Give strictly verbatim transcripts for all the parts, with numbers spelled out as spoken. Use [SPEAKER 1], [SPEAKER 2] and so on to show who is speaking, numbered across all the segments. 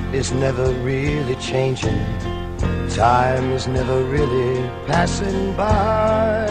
[SPEAKER 1] is never really changing. Time is never really passing by.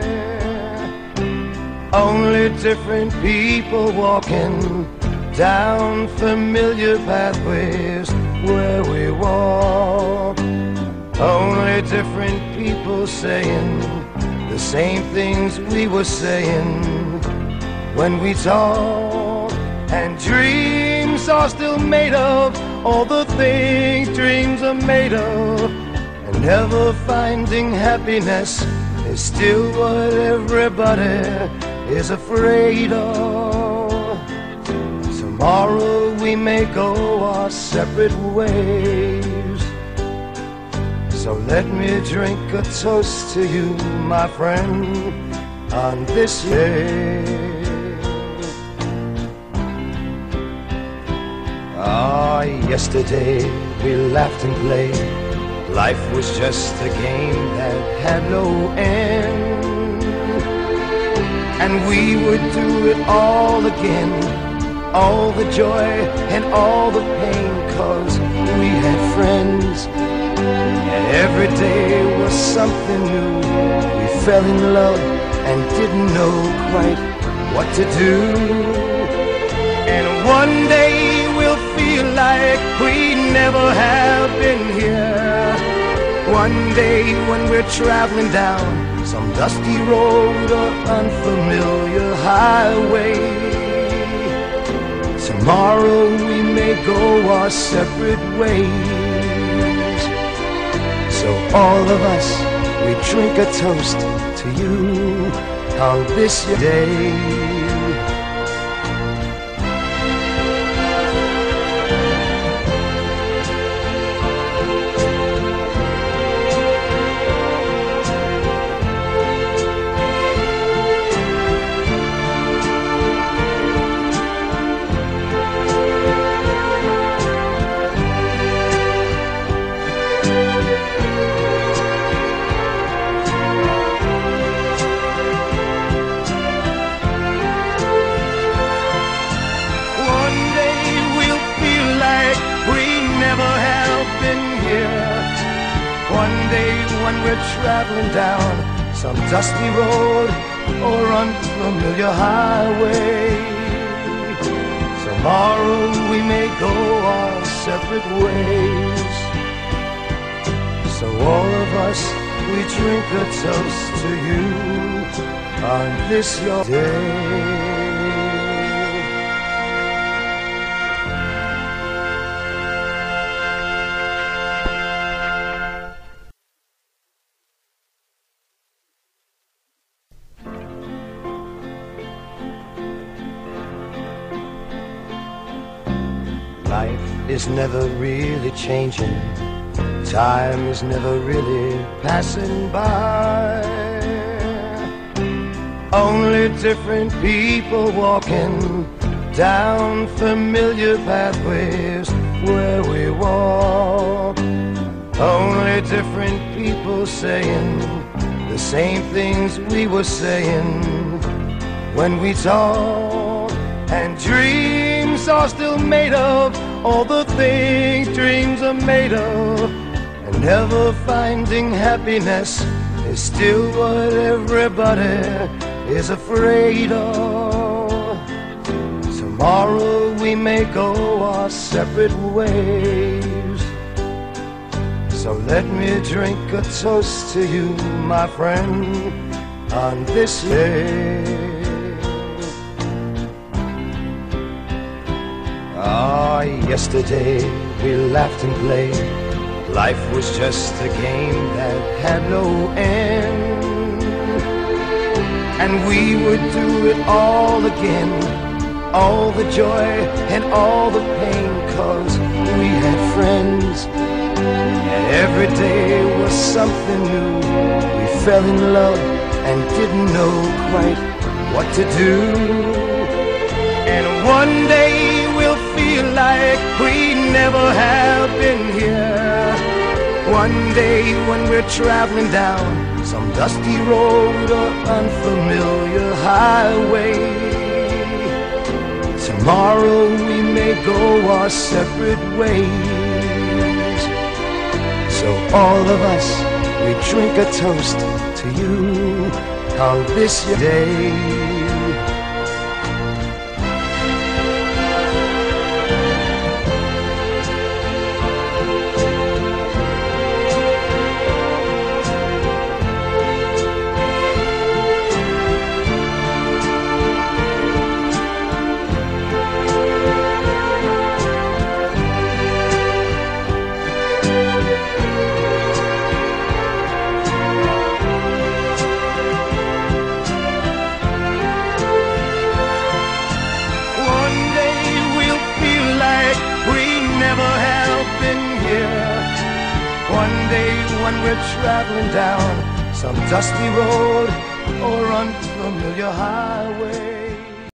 [SPEAKER 1] Only different people walking down familiar pathways where we walk. Only different people saying the same things we were saying when we talk. And dreams are still made of all the things dreams are made of. And never finding happiness is still what everybody is afraid of. Tomorrow we may go our separate ways. So let me drink a toast to you, my friend, on this day. Ah, yesterday we laughed and played. Life was just a game that had no end. And we would do it all again, all the joy and all the pain, 'cause we had friends. And every day was something new. We fell in love and didn't know quite what to do. And one day we'll feel like we never have been here. One day when we're traveling down some dusty road or unfamiliar highway. Tomorrow we may go our separate ways. So all of us, we drink a toast to you on this day. One day when we're traveling down some dusty road or unfamiliar highway. Tomorrow we may go our separate ways. So all of us, we drink a toast to you on this your day. Life is never really changing. Time is never really passing by. Only different people walking down familiar pathways where we walk. Only different people saying the same things we were saying when we talk. And dreams are still made of all the things dreams are made of. And never finding happiness is still what everybody is afraid of. Tomorrow we may go our separate ways. So let me drink a toast to you, my friend, on this day. Ah, yesterday we laughed and played. Life was just a game that had no end. And we would do it all again, all the joy and all the pain, 'cause we had friends. And every day was something new. We fell in love and didn't know quite what to do. And one day we'll feel like we never have been here. One day when we're traveling down some dusty road or unfamiliar highway. Tomorrow we may go our separate ways. So all of us, we drink a toast to you on this your day. One day when we're traveling down some dusty road or unfamiliar highway,